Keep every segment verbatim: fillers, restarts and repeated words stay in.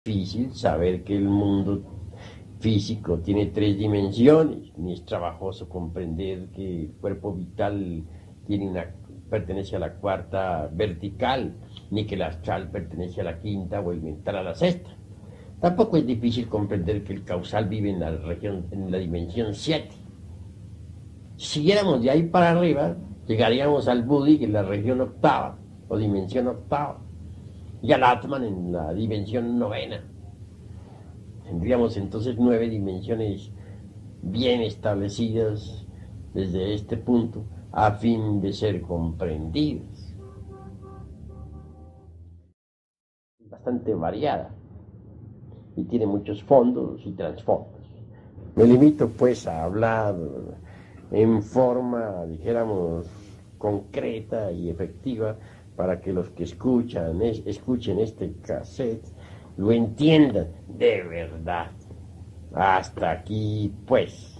difícil saber que el mundo físico tiene tres dimensiones, ni es trabajoso comprender que el cuerpo vital tiene una, pertenece a la cuarta vertical, ni que el astral pertenece a la quinta o el mental a la sexta. Tampoco es difícil comprender que el causal vive en la región, en la dimensión siete. Si siguiéramos de ahí para arriba, llegaríamos al Buddhi en la región octava, o dimensión octava, y al Atman en la dimensión novena. Tendríamos entonces nueve dimensiones bien establecidas desde este punto a fin de ser comprendidas. Bastante variada y tiene muchos fondos y trasfondos. Me limito pues a hablar en forma, dijéramos, concreta y efectiva para que los que escuchan, es, escuchen este cassette lo entiendan de verdad. Hasta aquí, pues.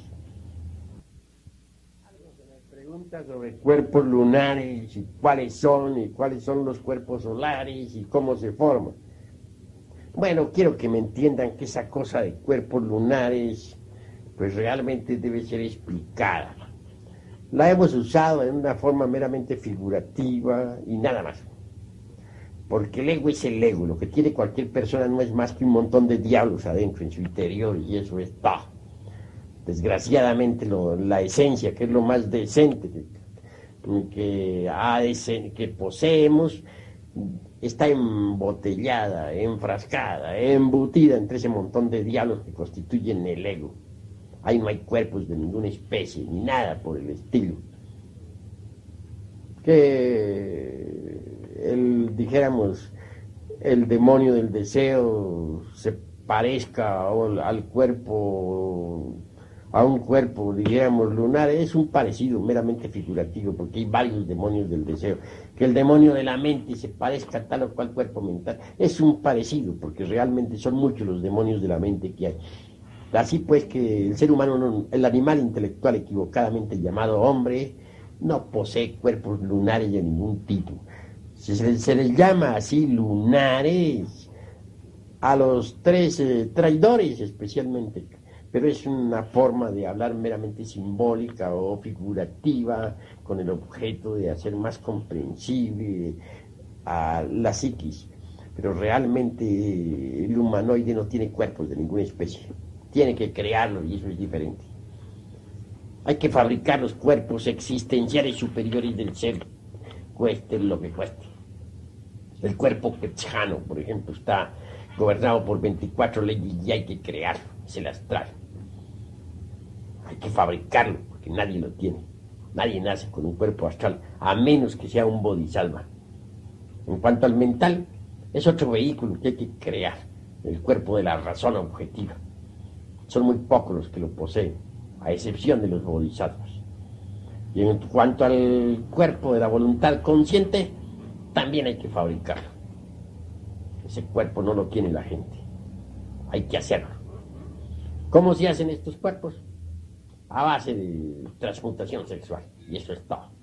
Preguntas sobre cuerpos lunares y cuáles son y cuáles son los cuerpos solares y cómo se forman. Bueno, quiero que me entiendan que esa cosa de cuerpos lunares, pues realmente debe ser explicada. La hemos usado en una forma meramente figurativa y nada más. Porque el ego es el ego, lo que tiene cualquier persona no es más que un montón de diablos adentro, en su interior, y eso es todo. Desgraciadamente lo, la esencia, que es lo más decente que, que, ha de, que poseemos, está embotellada, enfrascada, embutida entre ese montón de diablos que constituyen el ego. Ahí no hay cuerpos de ninguna especie, ni nada por el estilo. Que el, dijéramos, el demonio del deseo se parezca al cuerpo, a un cuerpo, dijéramos, lunar, es un parecido meramente figurativo, porque hay varios demonios del deseo. Que el demonio de la mente se parezca a tal o cual cuerpo mental, es un parecido, porque realmente son muchos los demonios de la mente que hay. Así pues que el ser humano, no, el animal intelectual equivocadamente llamado hombre, no posee cuerpos lunares de ningún tipo. Se, se, se les llama así lunares a los tres eh, traidores especialmente, pero es una forma de hablar meramente simbólica o figurativa con el objeto de hacer más comprensible a la psiquis. Pero realmente el humanoide no tiene cuerpos de ninguna especie. Tiene que crearlo y eso es diferente. Hay que fabricar los cuerpos existenciales superiores del ser, cueste lo que cueste. El cuerpo quetzano, por ejemplo, está gobernado por veinticuatro leyes y hay que crearlo, se las trae. Hay que fabricarlo porque nadie lo tiene. Nadie nace con un cuerpo astral, a menos que sea un bodhisattva. En cuanto al mental, es otro vehículo que hay que crear, el cuerpo de la razón objetiva. Son muy pocos los que lo poseen, a excepción de los bodhisattvas. Y en cuanto al cuerpo de la voluntad consciente, también hay que fabricarlo. Ese cuerpo no lo tiene la gente, hay que hacerlo. ¿Cómo se hacen estos cuerpos? A base de transmutación sexual, y eso es todo.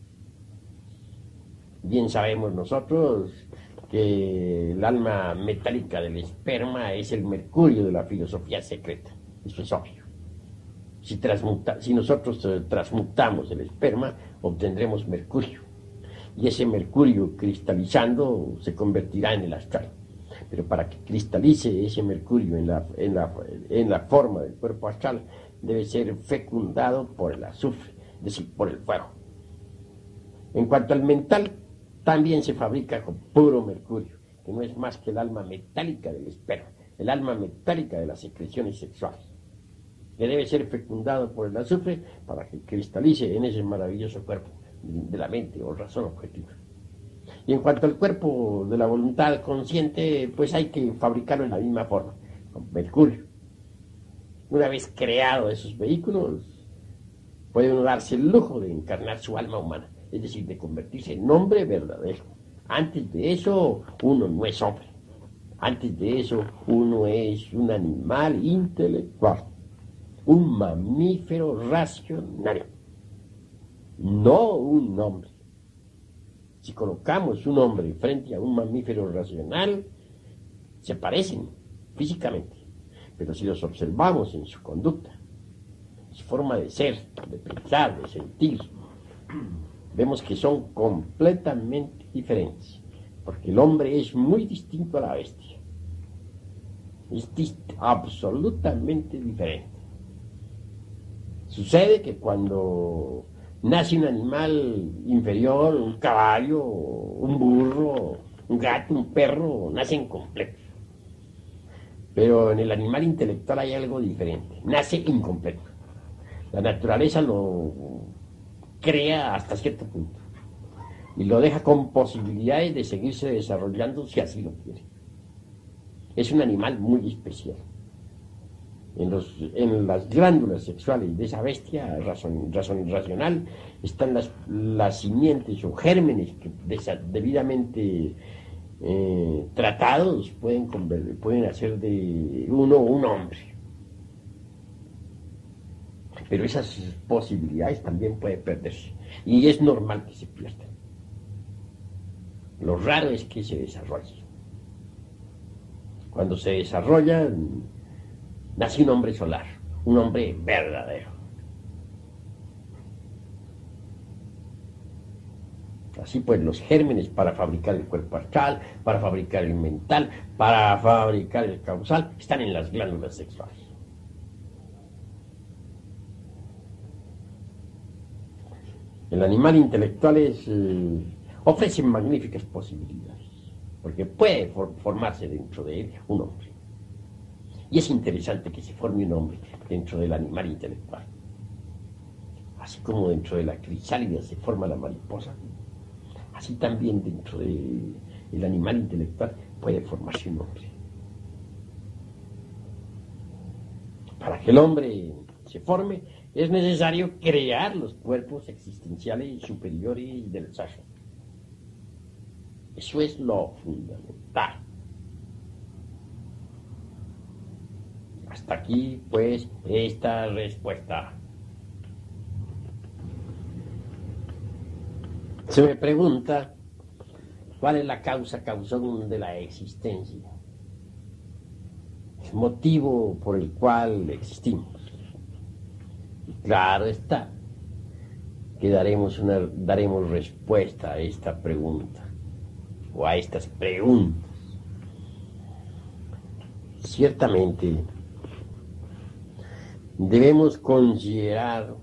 Bien sabemos nosotros que el alma metálica del esperma es el mercurio de la filosofía secreta. Eso es obvio. Si, transmuta, si nosotros eh, transmutamos el esperma, obtendremos mercurio. Y ese mercurio cristalizando se convertirá en el astral. Pero para que cristalice ese mercurio en la, en la, en la forma del cuerpo astral, debe ser fecundado por el azufre, es decir, por el fuego. En cuanto al mental, también se fabrica con puro mercurio, que no es más que el alma metálica del esperma, el alma metálica de las secreciones sexuales, que debe ser fecundado por el azufre para que cristalice en ese maravilloso cuerpo de la mente o razón objetiva. Y en cuanto al cuerpo de la voluntad consciente, pues hay que fabricarlo en la misma forma, con mercurio. Una vez creados esos vehículos, puede uno darse el lujo de encarnar su alma humana, es decir, de convertirse en hombre verdadero. Antes de eso, uno no es hombre. Antes de eso, uno es un animal intelectual, un mamífero racional, no un hombre. Si colocamos un hombre frente a un mamífero racional, se parecen, físicamente, pero si los observamos en su conducta, en su forma de ser, de pensar, de sentir, vemos que son completamente diferentes, porque el hombre es muy distinto a la bestia, es absolutamente diferente. Sucede que cuando nace un animal inferior, un caballo, un burro, un gato, un perro, nacen completos. Pero en el animal intelectual hay algo diferente, nace incompleto. La naturaleza lo crea hasta cierto punto y lo deja con posibilidades de seguirse desarrollando si así lo quiere. Es un animal muy especial. En, los, en las glándulas sexuales de esa bestia razón, razón, racional están las, las simientes o gérmenes que desa, debidamente eh, tratados pueden, conver, pueden hacer de uno un hombre. Pero esas posibilidades también pueden perderse y es normal que se pierdan. Lo raro es que se desarrolle. Cuando se desarrolla, nace un hombre solar, un hombre verdadero. Así pues, los gérmenes para fabricar el cuerpo astral, para fabricar el mental, para fabricar el causal, están en las glándulas sexuales. El animal intelectual es, eh, ofrece magníficas posibilidades, porque puede for formarse dentro de él un hombre. Y es interesante que se forme un hombre dentro del animal intelectual. Así como dentro de la crisálida se forma la mariposa, así también dentro del animal intelectual puede formarse un hombre. Para que el hombre se forme, es necesario crear los cuerpos existenciales superiores del Sasha. Eso es lo fundamental. Hasta aquí, pues, esta respuesta. Se me pregunta, ¿cuál es la causa causón de la existencia? El motivo por el cual existimos. Y claro está que daremos, una, daremos respuesta a esta pregunta, o a estas preguntas. Ciertamente, debemos considerar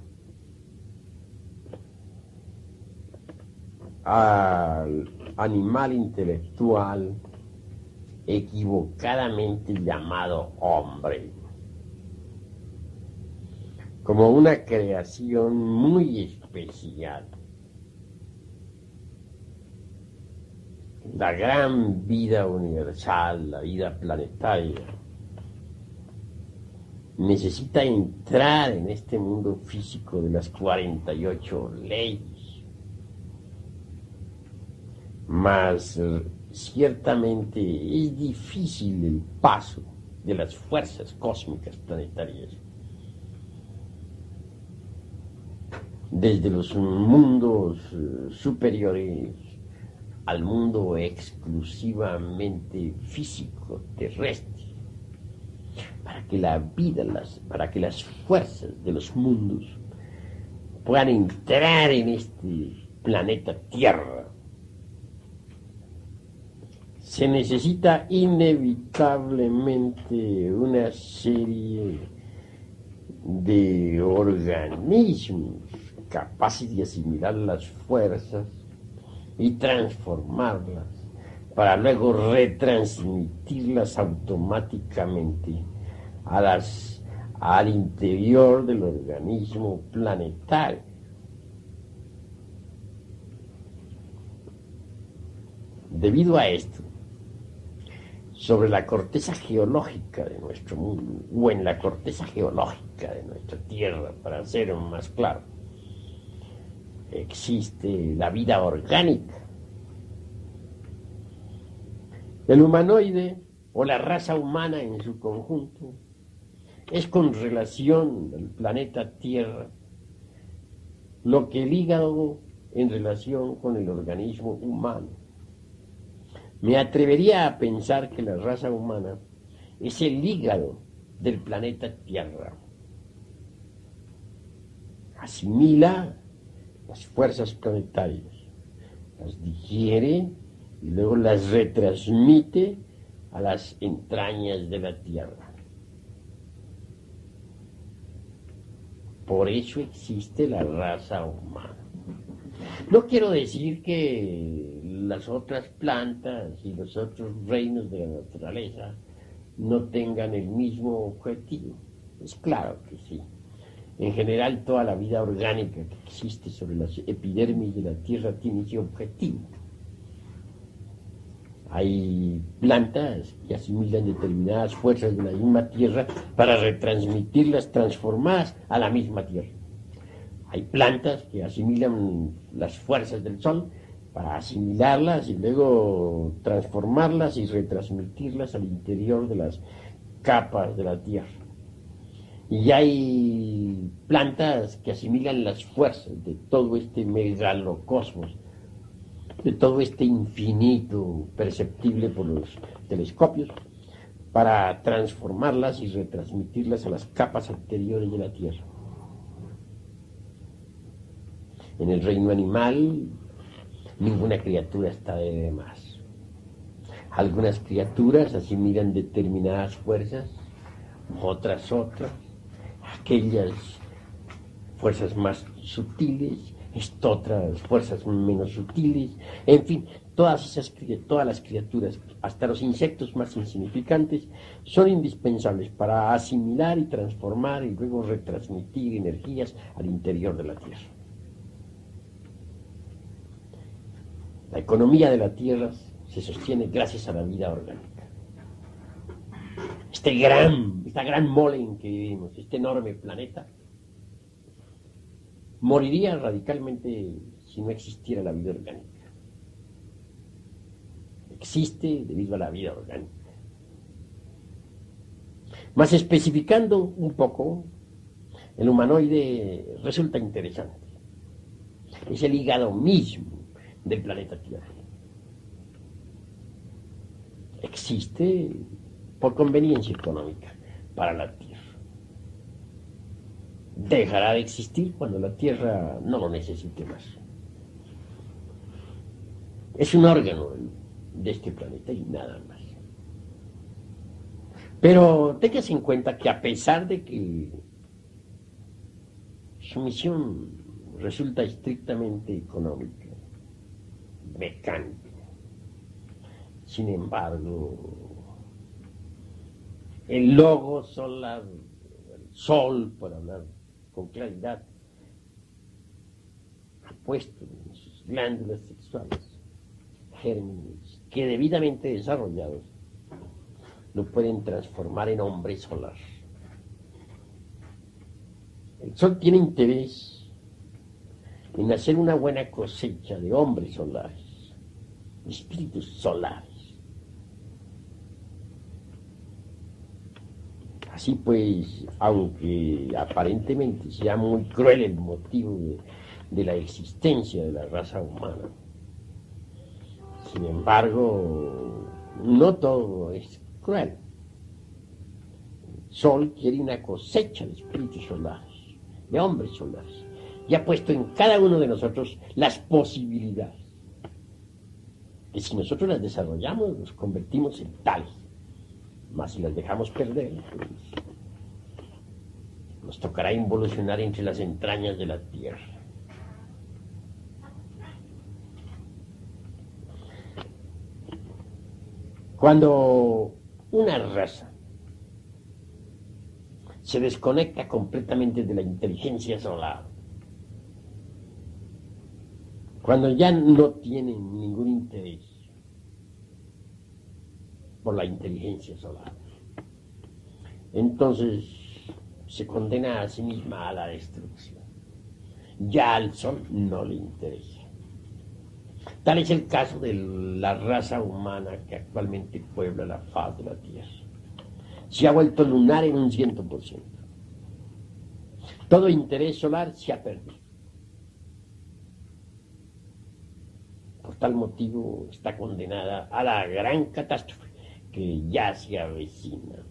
al animal intelectual equivocadamente llamado hombre como una creación muy especial. La gran vida universal, la vida planetaria, necesita entrar en este mundo físico de las cuarenta y ocho leyes. Mas ciertamente es difícil el paso de las fuerzas cósmicas planetarias desde los mundos superiores al mundo exclusivamente físico, terrestre, para que la vida, las, para que las fuerzas de los mundos puedan entrar en este planeta Tierra. Se necesita inevitablemente una serie de organismos capaces de asimilar las fuerzas y transformarlas para luego retransmitirlas automáticamente a las, al interior del organismo planetario. Debido a esto, sobre la corteza geológica de nuestro mundo, o en la corteza geológica de nuestra Tierra, para ser más claro, existe la vida orgánica. El humanoide, o la raza humana en su conjunto, es con relación al planeta Tierra lo que el hígado en relación con el organismo humano. Me atrevería a pensar que la raza humana es el hígado del planeta Tierra. Asimila las fuerzas planetarias, las digiere y luego las retransmite a las entrañas de la Tierra. Por eso existe la raza humana. No quiero decir que las otras plantas y los otros reinos de la naturaleza no tengan el mismo objetivo. Es claro que sí. En general, toda la vida orgánica que existe sobre la epidermis de la Tierra tiene ese objetivo. Hay plantas que asimilan determinadas fuerzas de la misma Tierra para retransmitirlas transformadas a la misma Tierra. Hay plantas que asimilan las fuerzas del Sol para asimilarlas y luego transformarlas y retransmitirlas al interior de las capas de la Tierra. Y hay plantas que asimilan las fuerzas de todo este megalocosmos, de todo este infinito perceptible por los telescopios, para transformarlas y retransmitirlas a las capas anteriores de la Tierra. En el reino animal, ninguna criatura está de más. Algunas criaturas asimilan determinadas fuerzas, otras otras, aquellas fuerzas más sutiles, otras fuerzas menos sutiles, en fin, todas esas todas las criaturas, hasta los insectos más insignificantes, son indispensables para asimilar y transformar y luego retransmitir energías al interior de la Tierra. La economía de la Tierra se sostiene gracias a la vida orgánica. Este gran, esta gran mole en que vivimos, este enorme planeta, moriría radicalmente si no existiera la vida orgánica. Existe debido a la vida orgánica. Más especificando un poco, el humanoide resulta interesante. Es el hígado mismo del planeta Tierra. Existe por conveniencia económica para la Tierra. Dejará de existir cuando la Tierra no lo necesite más. Es un órgano de este planeta y nada más. Pero téngase en cuenta que a pesar de que su misión resulta estrictamente económica, mecánica, sin embargo, el logo solar, el sol, por hablar con claridad, ha puesto en sus glándulas sexuales gérmenes que debidamente desarrollados lo pueden transformar en hombre solar. El sol tiene interés en hacer una buena cosecha de hombres solares, de espíritus solares. Así pues, aunque aparentemente sea muy cruel el motivo de, de la existencia de la raza humana, sin embargo, no todo es cruel. El sol quiere una cosecha de espíritus solares, de hombres solares, y ha puesto en cada uno de nosotros las posibilidades, que si nosotros las desarrollamos, nos convertimos en tales. Mas si las dejamos perder, pues, nos tocará involucionar entre las entrañas de la Tierra. Cuando una raza se desconecta completamente de la inteligencia solar, cuando ya no tiene ningún interés por la inteligencia solar, entonces se condena a sí misma a la destrucción. Ya al sol no le interesa. Tal es el caso de la raza humana que actualmente puebla la faz de la Tierra. Se ha vuelto lunar en un ciento por ciento. Todo interés solar se ha perdido. Por tal motivo está condenada a la gran catástrofe que ya se avecina.